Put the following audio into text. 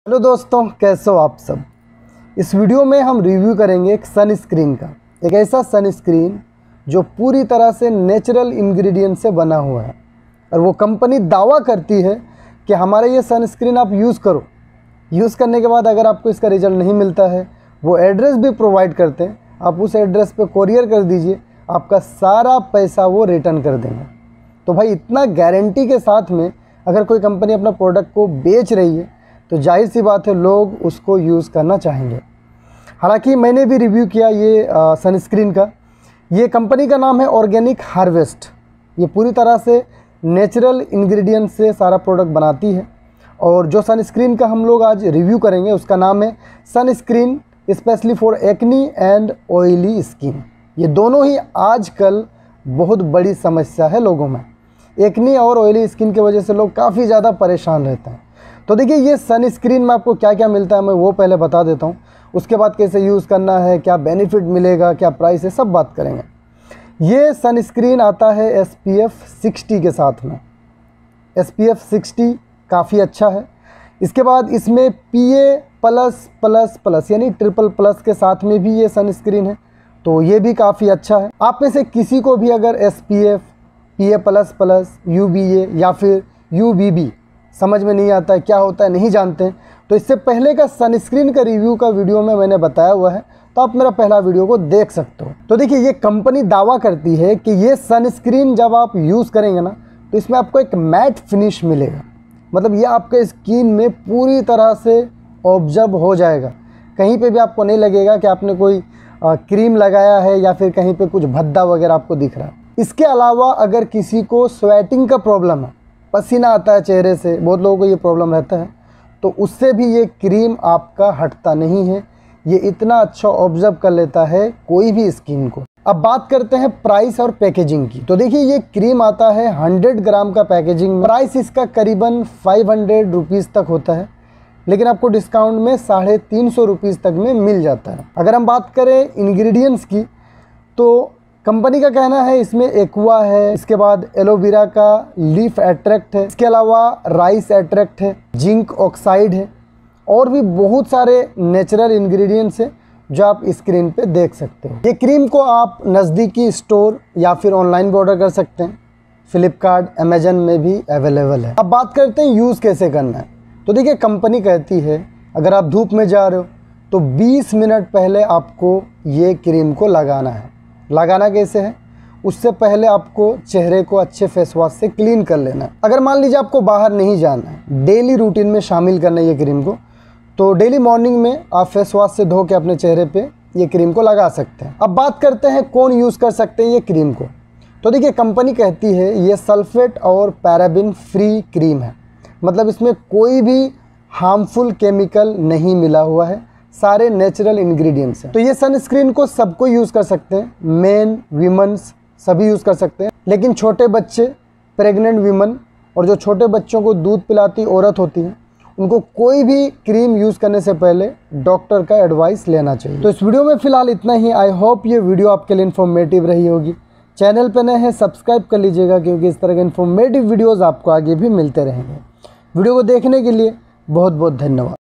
Hello दोस्तों, कैसे हो आप सब। इस वीडियो में हम रिव्यू करेंगे एक सनस्क्रीन का। एक ऐसा सनस्क्रीन जो पूरी तरह से नेचुरल इंग्रेडिएंट से बना हुआ है और वो कंपनी दावा करती है कि हमारा ये सनस्क्रीन आप यूज़ करो। यूज़ करने के बाद अगर आपको इसका रिजल्ट नहीं मिलता है, वो एड्रेस भी प्रोवाइड करते हैं, आप उस एड्रेस पे कोरियर कर दीजिए, आपका सारा पैसा वो रिटर्न कर देंगे। तो भाई इतना गारंटी के साथ में अगर कोई कंपनी अपना प्रोडक्ट को बेच रही है तो जाहिर सी बात है लोग उसको यूज़ करना चाहेंगे। हालांकि मैंने भी रिव्यू किया ये सनस्क्रीन का। ये कंपनी का नाम है ऑर्गेनिक हार्वेस्ट। ये पूरी तरह से नेचुरल इंग्रेडिएंट से सारा प्रोडक्ट बनाती है। और जो सनस्क्रीन का हम लोग आज रिव्यू करेंगे उसका नाम है sunscreen specially for acne and oily skin. ये दोनों ही आजकल बहुत बड़ी समस्या है लोगों में। एक्नी और ऑयली स्किन की वजह से लोग काफ़ी ज़्यादा परेशान रहते हैं। तो देखिए ये सनस्क्रीन में आपको क्या क्या मिलता है मैं वो पहले बता देता हूँ, उसके बाद कैसे यूज़ करना है, क्या बेनिफिट मिलेगा, क्या प्राइस है, सब बात करेंगे। ये सनस्क्रीन आता है SPF 60 के साथ में। SPF 60 काफ़ी अच्छा है। इसके बाद इसमें PA+++ यानी ट्रिपल+ के साथ में भी ये सनस्क्रीन है, तो ये भी काफ़ी अच्छा है। आप में से किसी को भी अगर SPF, PA++, UVA या फिर UVB समझ में नहीं आता है, क्या होता है नहीं जानते हैं, तो इससे पहले का सनस्क्रीन का रिव्यू का वीडियो में मैंने बताया हुआ है, तो आप मेरा पहला वीडियो को देख सकते हो। तो देखिए ये कंपनी दावा करती है कि ये सनस्क्रीन जब आप यूज़ करेंगे ना तो इसमें आपको एक मैट फिनिश मिलेगा। मतलब ये आपके स्किन में पूरी तरह से ऑब्जर्व हो जाएगा। कहीं पे भी आपको नहीं लगेगा कि आपने कोई क्रीम लगाया है या फिर कहीं पे कुछ भद्दा वगैरह आपको दिख रहा है। इसके अलावा अगर किसी को स्वेटिंग का प्रॉब्लम है, पसीना आता है चेहरे से, बहुत लोगों को ये प्रॉब्लम रहता है, तो उससे भी ये क्रीम आपका हटता नहीं है। ये इतना अच्छा ऑब्जर्व कर लेता है कोई भी स्किन को। अब बात करते हैं प्राइस और पैकेजिंग की। तो देखिए ये क्रीम आता है 100 ग्राम का पैकेजिंग में। प्राइस इसका करीबन 500 रुपीज़ तक होता है, लेकिन आपको डिस्काउंट में 350 रुपीज़ तक में मिल जाता है। अगर हम बात करें इंग्रेडिएंट्स की तो कंपनी का कहना है इसमें एक्वा है, इसके बाद एलोवेरा का लीफ एक्सट्रैक्ट है, इसके अलावा राइस एक्सट्रैक्ट है, जिंक ऑक्साइड है और भी बहुत सारे नेचुरल इंग्रेडिएंट्स हैं जो आप स्क्रीन पे देख सकते हो। ये क्रीम को आप नज़दीकी स्टोर या फिर ऑनलाइन भी ऑर्डर कर सकते हैं। फ्लिपकार्ट, अमेजन में भी अवेलेबल है। अब बात करते हैं यूज़ कैसे करना है। तो देखिए कंपनी कहती है अगर आप धूप में जा रहे हो तो 20 मिनट पहले आपको ये क्रीम को लगाना है। लगाना कैसे है, उससे पहले आपको चेहरे को अच्छे फेस वॉश से क्लीन कर लेना है। अगर मान लीजिए आपको बाहर नहीं जाना है, डेली रूटीन में शामिल करना है ये क्रीम को, तो डेली मॉर्निंग में आप फेस वॉश से धो के अपने चेहरे पे ये क्रीम को लगा सकते हैं। अब बात करते हैं कौन यूज़ कर सकते हैं ये क्रीम को। तो देखिए कंपनी कहती है ये सल्फेट और पैराबिन फ्री क्रीम है। मतलब इसमें कोई भी हार्मफुल केमिकल नहीं मिला हुआ है, सारे नेचुरल इंग्रेडिएंट्स हैं। तो ये सनस्क्रीन को सबको यूज़ कर सकते हैं, मेन, वीमेंस सभी यूज़ कर सकते हैं। लेकिन छोटे बच्चे, प्रेग्नेंट वीमन और जो छोटे बच्चों को दूध पिलाती औरत होती है, उनको कोई भी क्रीम यूज़ करने से पहले डॉक्टर का एडवाइस लेना चाहिए। तो इस वीडियो में फ़िलहाल इतना ही। आई होप ये वीडियो आपके लिए इन्फॉर्मेटिव रही होगी। चैनल पर नए हैं सब्सक्राइब कर लीजिएगा, क्योंकि इस तरह के इन्फॉर्मेटिव वीडियोज़ आपको आगे भी मिलते रहेंगे। वीडियो को देखने के लिए बहुत बहुत धन्यवाद।